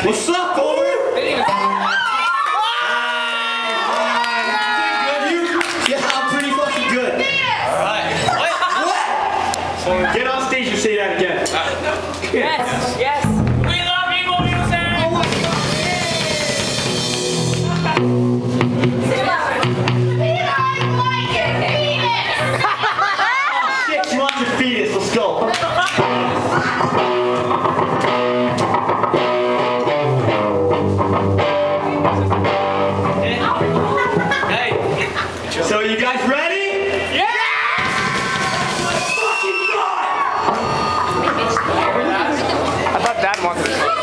What's up, Cooper? Yeah, I'm pretty fucking good. Alright. What? Get on stage and say that again. Yes, yes. We love people music! Oh my God. Shit, she wants your fetus. Let's go. Hey. So you guys ready? Yeah! Let's fucking go! I thought Dad wanted to.